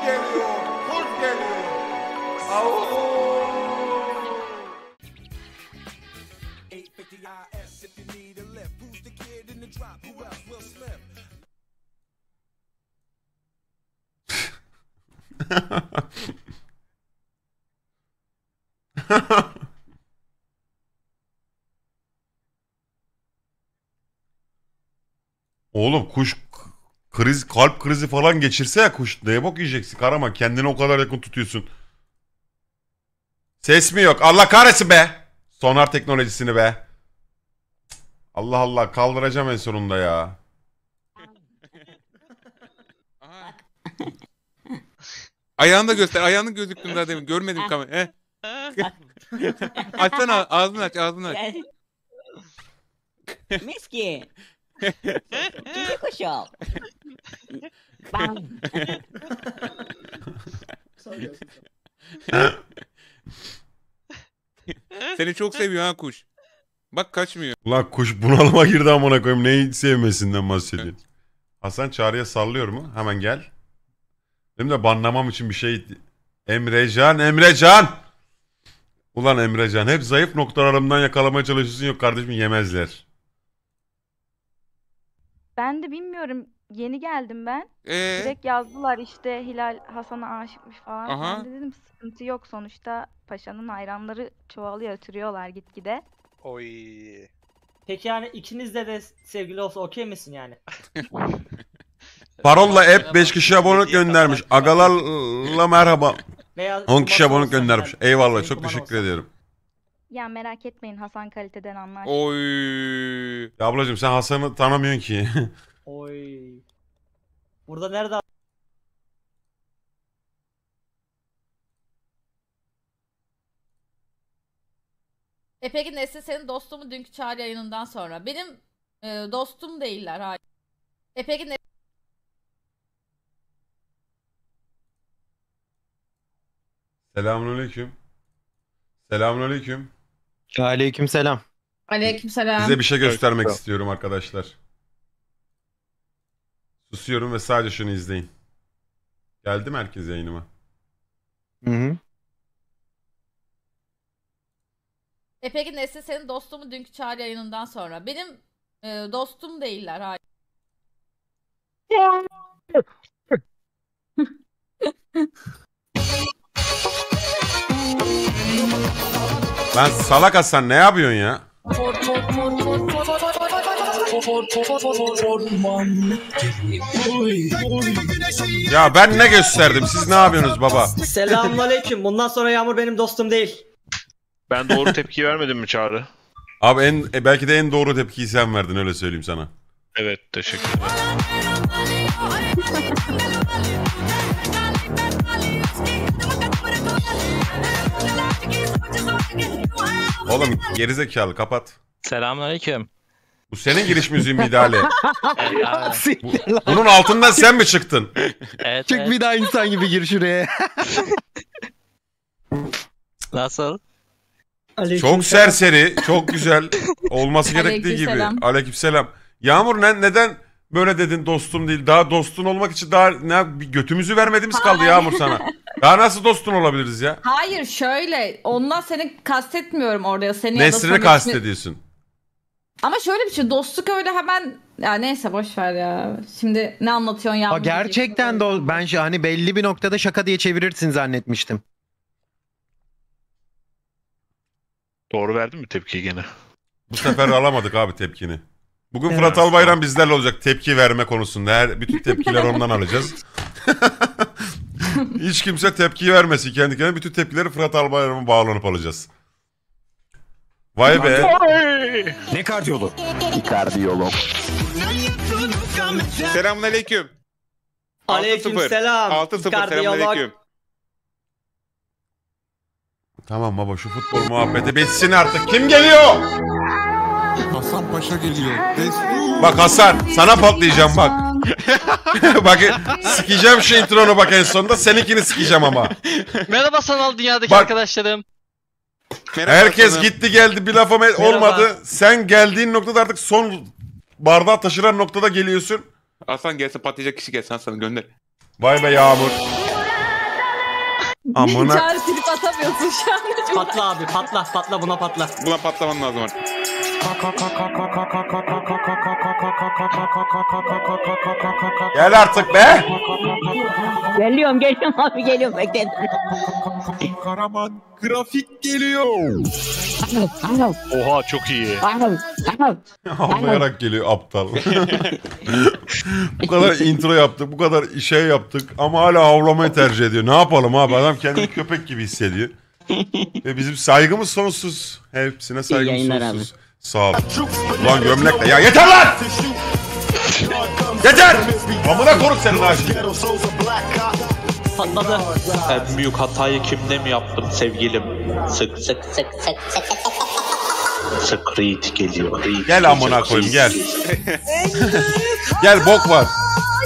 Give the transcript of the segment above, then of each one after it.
geliyor, kuş geliyor. Au. Oğlum kuş kalp krizi falan geçirse ya kuş neye bok yiyeceksin Karaman, kendini o kadar yakın tutuyorsun. Ses mi yok? Allah kahretsin be. Sonar teknolojisini be. Allah Allah, kaldıracağım en sonunda ya. Ayağını da göster. Ayağını gözüktüm daha demin. Görmedim kamerayı. Açsana, ağzını aç, ağzını aç. Miski. Cici kuşum. Bam. Seni çok seviyor ha kuş. Bak kaçmıyor. Ulan kuş bunalıma girdi amına koyayım. Neyi sevmesinden bahsediyorsun? Hasan Çağrı'ya sallıyor mu? Hemen gel. Benim de banlamam için bir şey... Emrecan, Emrecan! Ulan Emrecan, hep zayıf noktalarımdan yakalamaya çalışıyorsun. Yok kardeşim, yemezler. Ben de bilmiyorum. Yeni geldim ben. Direkt yazdılar işte Hilal Hasan'a aşıkmış falan. Aha. Ben de dedim sıkıntı yok sonuçta. Paşa'nın hayranları çoğalıyor, ötürüyorlar gitgide. Oy. Peki yani ikinizde de sevgili olsa okey misin yani? Parolla hep 5 kişi abonelik göndermiş. Agalarla merhaba. Veya 10 kişi kumanda abonelik olsa göndermiş. yani. Eyvallah, Senin çok kuman teşekkür olsa. ediyorum. Ya merak etmeyin, Hasan kaliteden anlar. Oy. Ya ablacığım sen Hasan'ı tanımıyorsun ki. Oy. Burada nerede? Peki Nesli senin dostun mu dünkü Çağrı yayınından sonra? Benim dostum değiller. Hayır. Peki Selamünaleyküm. Selamünaleyküm. Aleykümselam. Aleykümselam. Size bir şey göstermek istiyorum arkadaşlar. Susuyorum ve sadece şunu izleyin. Geldi mi herkes yayınıma? Hı hı. Peki Nesli senin dostun mu dünkü Çağrı yayınından sonra? Benim dostum değiller. Hayır. Lan salak Hasan, ne yapıyorsun ya? Ya ben ne gösterdim? Siz ne yapıyorsunuz baba? Selamünaleyküm. Bundan sonra Yağmur benim dostum değil. Ben doğru tepki vermedim mi Çağrı? Abi belki de en doğru tepkiyi sen verdin, öyle söyleyeyim sana. Evet, teşekkürler. Oğlum gerizekalı, kapat. Selamünaleyküm. Bu senin giriş müziğin miydi Ali? Siktir lan. Bunun altından sen mi çıktın? Evet, Çık evet. bir daha insan gibi gir şuraya. Nasıl? Çok serseri, çok güzel. Olması gerektiği gibi. Aleykümselam. Aleykümselam. Yağmur neden böyle dedin dostum değil? Daha dostun olmak için daha bir götümüzü vermediğimiz kaldı Yağmur sana. Daha nasıl dostun olabiliriz ya? Hayır şöyle. Ondan seni kastetmiyorum orada. Seni ya da Nesrini Samet'ini- kastediyorsun. Ama şöyle bir şey. Dostluk öyle hemen... Ya neyse boş ver ya. Şimdi ne anlatıyorsun ya? Aa, gerçekten de ben hani belli bir noktada şaka diye çevirirsin zannetmiştim. Doğru verdin mi tepkiyi gene? Bu sefer alamadık abi tepkini. Bugün Fırat Albayram bizlerle olacak tepki verme konusunda. Bütün tepkileri ondan alacağız. Hiç kimse tepki vermesin kendi kendine. Bütün tepkileri Fırat Albayram'a bağlanıp alacağız. Vay be. Ne kardiyolog? Selamünaleyküm. Aleykümselam. 6-0 Kardiyolog. selamünaleyküm. Tamam baba, şu futbol muhabbeti bitsin artık. Kim geliyor? Hasan Paşa geliyor. Bak Hasan, sana patlayacağım bak. Bak sikeceğim şu intronu bak en sonunda. Seninkini sikeceğim ama. Merhaba sanal dünyadaki Bak. arkadaşlarım. Merhaba Herkes Hasan'ım. gitti geldi, bir lafım olmadı. Sen geldiğin noktada artık son bardağı taşıran noktada geliyorsun. Hasan gelsin, patlayacak kişi gelsin Hasan'ı gönder. Vay be Yağmur. Amına Çağrı trip atamıyorsun şu anda. Patla abi patla buna patla. Buna patlaman lazım artık. gel artık be. Geliyorum abi geliyorum bekle. Kahraman grafik geliyor. Oha çok iyi. Havlayarak geliyor aptal. Bu kadar intro yaptık, bu kadar şey yaptık ama hala havlamayı tercih ediyor. Ne yapalım abi, adam kendini köpek gibi hissediyor. Ve bizim saygımız sonsuz. Hepsine saygımız yayınlar sonsuz. Sağ ol. Ulan gömlekle ya yeter lan! Yeter! Amına koruk senin ha şimdi. Patladı. En büyük hatayı kimde mi yaptım sevgilim? Sık sık sık sık sık. Screed geliyor. Gel amına koyayım gel. Gel bok var.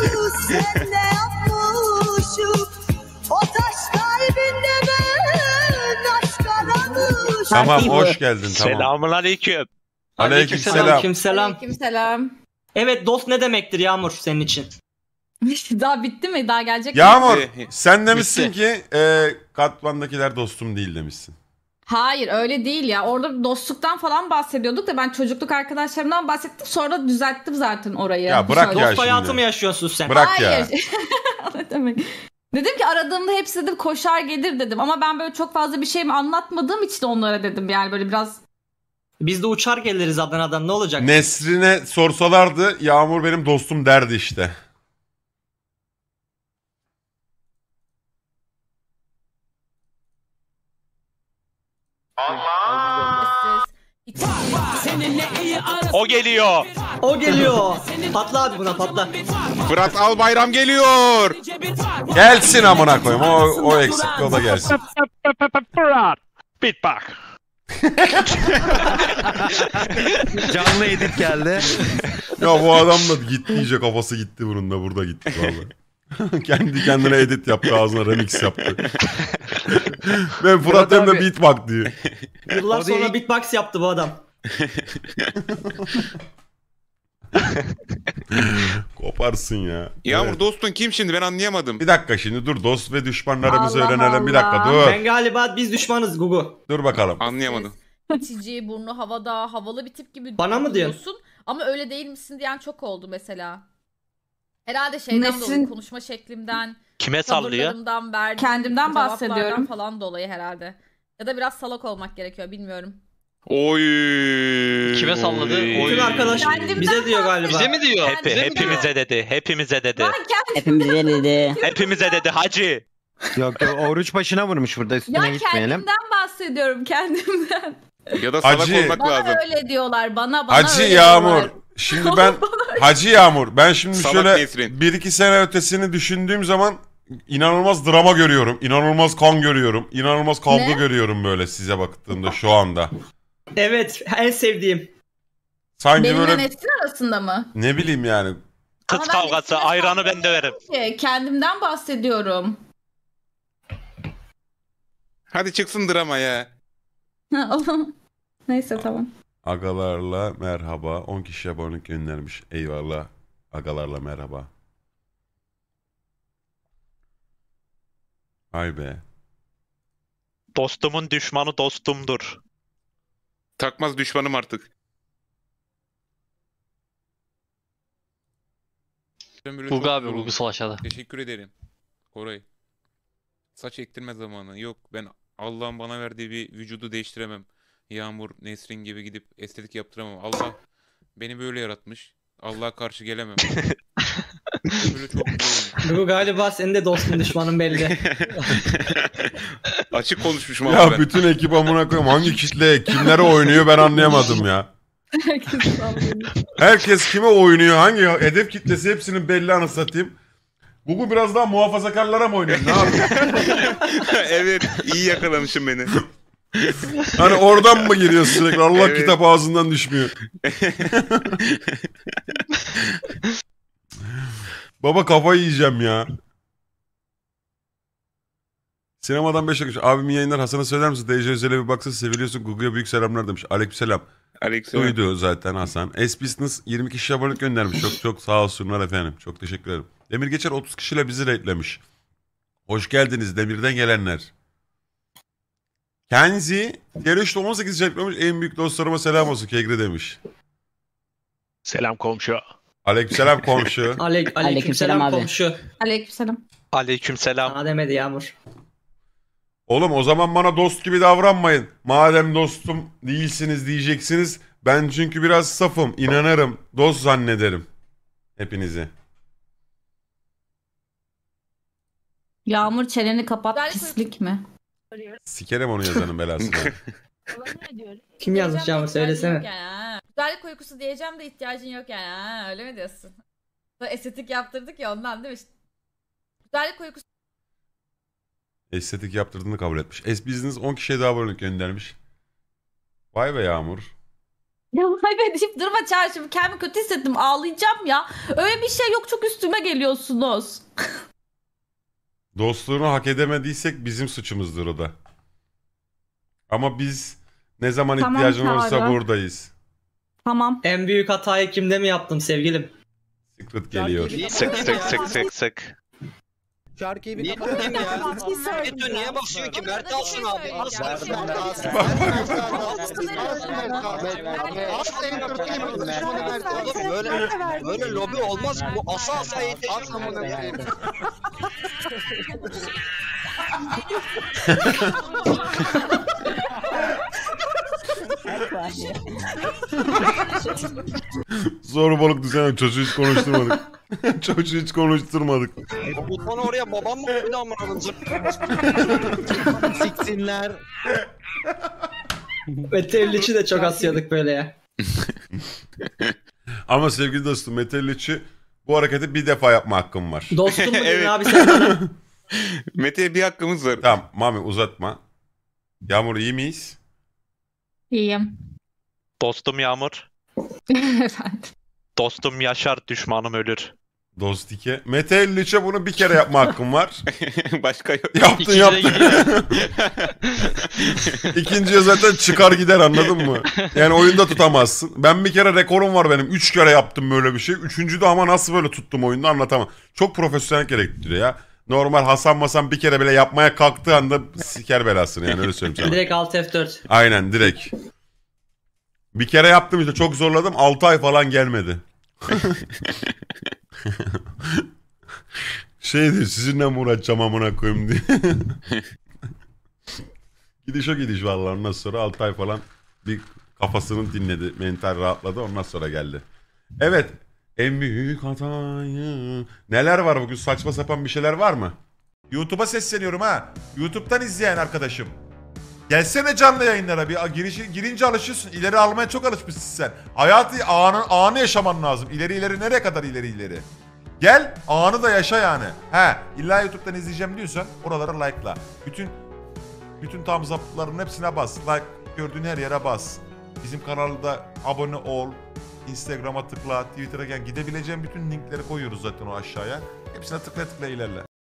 Tamam hoş geldin tamam. Selamun aleyküm. Aleykümselam. Aleykümselam. Evet dost ne demektir Yağmur senin için? Daha bitti mi? Daha gelecek mi? Yağmur sen demişsin ki Katman'dakiler dostum değil demişsin. Hayır öyle değil ya. Orada dostluktan falan bahsediyorduk da ben çocukluk arkadaşlarımdan bahsettim. Sonra düzelttim zaten orayı. Ya bırak Şöyle. ya Dost hayatı şimdi. mı yaşıyorsun sen? Bırak ya. Hayır. Ne demek? Dedim ki aradığımda hepsi dedim koşar gelir dedim. Ama ben böyle çok fazla bir şey mi anlatmadığım için onlara dedim. Yani böyle biraz... Biz de uçar geliriz Adana'dan ne olacak? Nesrin'e sorsalardı Yağmur benim dostum derdi işte. O geliyor. O geliyor. Patla abi buna patla. Fırat Albayram geliyor. Gelsin amına koyayım o eksik o da gelsin. Bit bak. Canlı edit geldi. Ya bu adam da gitti iyice kafası gitti bunun da burada gitti vallahi. Kendi kendine edit yaptı ağzına remix yaptı. Ben Fırat hem de beat bak diyor. Yıllar O sonra değil. beatbox yaptı bu adam. Koparsın ya. Yağmur Evet. dostun kim şimdi ben anlayamadım. Bir dakika şimdi dur dost ve düşmanlarımızı Allah öğrenelim bir Allah. dakika dur. Ben galiba biz düşmanız Gugu. Dur bakalım. Anlayamadım. İtici, burnu havada, havalı bir tip gibi Bana mı diyorsun? duruyorsun. Ama öyle değil misin diyen çok oldu mesela. Herhalde şeyden Nesrin- dolayı, konuşma şeklimden, Kime sallıyor? tavırlarımdan, verdiğim Kendimden cevaplardan bahsediyorum. falan dolayı herhalde. Ya da biraz salak olmak gerekiyor bilmiyorum. Oy. Kime salladı? Oy. Bütün arkadaş Kendimden bize diyor galiba. Bize mi diyor? Bize mi diyor? Hepimize dedi. Hepimize dedi. Ben kendim, Hepimize dedi. Hepimize dedi hacı. Yok yok oruç başına vurmuş burada üstüne ya gitmeyelim. kendimden bahsediyorum kendimden. Ya da salak Hacı. olmak Bana lazım. öyle diyorlar bana Hacı öyle Yağmur. diyorlar. Şimdi ben Hacı Yağmur. Ben şimdi Salak şöyle Nesrin. 1-2 sene ötesini düşündüğüm zaman inanılmaz drama görüyorum. İnanılmaz kan görüyorum. İnanılmaz kavga Ne? görüyorum böyle size baktığımda şu anda. Evet en sevdiğim. Sanki Benimle böyle Nesrin arasında mı? ne bileyim yani. Kız Ama ben kavgası Nesrin'e ayranı kavga ben döverim. etmiyorum ki. Kendimden bahsediyorum. Hadi çıksın drama ya. Neyse tamam. Agalarla merhaba. 10 kişi abonelik göndermiş. Eyvallah. Agalarla merhaba. Ay be. Dostumun düşmanı dostumdur. Takmaz düşmanım artık. Ben böyle Bulgu çok abi yoruldum. bulgusal aşağıda. Teşekkür ederim. Koray. Saç ektirme zamanı. Yok ben Allah'ın bana verdiği bir vücudu değiştiremem. Yağmur, Nesrin gibi gidip estetik yaptıramam. Allah beni böyle yaratmış. Allah'a karşı gelemem. Böyle çok yoruldum. Gugu galiba senin de dostun düşmanın belli. Açık konuşmuşum ama Ya ben. bütün ekip amına koyayım. Hangi kitle kimlere oynuyor ben anlayamadım ya. Herkes kime oynuyor? Hangi hedef kitlesi hepsinin belli anı satayım. Google biraz daha muhafazakarlara mı oynuyor? Ne yapıyor? Evet, iyi yakalamışım beni. Hani oradan mı giriyor sürekli? Allah Evet. kitap ağzından düşmüyor. Baba kafayı yiyeceğim ya. Sinemadan 5 dakika. Abimin yayınlar Hasan'a söyler misin? DJ Özel'e bir baksana seviliyorsun. Google'a büyük selamlar demiş. Aleykümselam. Aleykümselam. Duydu zaten Hasan. S-Business 20 kişi abonelik göndermiş. Çok çok sağ olsunlar efendim. Çok teşekkür ederim. Demir Geçer 30 kişiyle bizi rate'lemiş. Hoş geldiniz Demir'den gelenler. Kenzi yarışta 18 çekmemiş, en büyük dostlarıma selam olsun Kegri demiş. Selam komşu. Aleykümselam komşu. Aleykümselam abi. komşu. Aleykümselam. Aleykümselam. Sana demedi Yağmur. Oğlum o zaman bana dost gibi davranmayın. Madem dostum değilsiniz diyeceksiniz. Ben çünkü biraz safım. İnanırım. Dost zannederim. Hepinizi. Yağmur çeneni kapat, pislik mi? Sikerim onu yazanın belasını. Kim yazmış Yağmur söylesene. Güzellik uykusu diyeceğim de ihtiyacın yok yani. Ha, öyle mi diyorsun? Estetik yaptırdık ya ondan değil mi? Güzellik uykusu. Estetik yaptırdığını kabul etmiş. Business 10 kişiye daha abonelik göndermiş. Vay be Yağmur. Ya vay be deyip durma Çağrı, şimdi kendimi kötü hissettim, ağlayacağım ya. Öyle bir şey yok, çok üstüme geliyorsunuz. Dostluğunu hak edemediysek bizim suçumuzdur o da. Ama biz ne zaman Tamam, ihtiyacın olursa Çağrı. buradayız. Tamam. En büyük hatayı kimde mi yaptım sevgilim? Secret geliyor. Sık sık sık sık sık. Şarkıyı Niye kapatayım ya. Meto niye basıyor ki? Mert alsın abi. Böyle lobi olmaz. Bu asa yetişir. Zorbalık düzenli. Çocuğu hiç konuşturmadık. Çocuğu hiç konuşturmadık. O butonu oraya babam mı koydu amına koyayım? Siksinler. Mete 53'ü de çok asıyorduk böyle ya. Ama sevgili dostum Mete Liç'i bu hareketi bir defa yapma hakkım var. Dostum mu dedin Evet. abi sen bana? Mete'ye bir hakkımız var. Tamam Mami uzatma. Yağmur iyi miyiz? İyiyim. Dostum Yağmur. Efendim. Dostum yaşar, düşmanım ölür. Dostike. Mete Liç'e bunu bir kere yapma hakkım var. Başka yok. Yaptın. İkinciye zaten çıkar gider anladın mı? Yani oyunda tutamazsın. Ben bir kere rekorum var benim. 3 kere yaptım böyle bir şey. Üçüncüde ama nasıl böyle tuttum oyunda anlatamam. Çok profesyonel gerektiriyor ya. Normal Hasan bir kere bile yapmaya kalktığı anda siker belasını yani öyle söyleyeyim sana. Direkt Alt F4. Aynen direkt. Bir kere yaptım işte çok zorladım 6 ay falan gelmedi. Şey diyor sizinle mi uğraşacağım amına koyayım diye. Gidiş o gidiş vallahi ondan sonra 6 ay falan bir kafasını dinledi. Mental rahatladı ondan sonra geldi. Evet. En büyük hatayı. Neler var bugün saçma sapan bir şeyler var mı? YouTube'a sesleniyorum ha. YouTube'dan izleyen arkadaşım. Gelsene canlı yayınlara bir girince alışıyorsun. İleri almaya çok alışmışsın sen. Hayatı anı yaşaman lazım. İleri nereye kadar ileri. Gel anı da yaşa yani. İlla YouTube'dan izleyeceğim diyorsan oralara like'la. Bütün thumbs up'ların hepsine bas. Like gördüğün her yere bas. Bizim kanalda abone ol. Instagram'a tıkla, Twitter'a gel. Gidebileceğin bütün linkleri koyuyoruz zaten o aşağıya. Hepsine tıkla ilerle.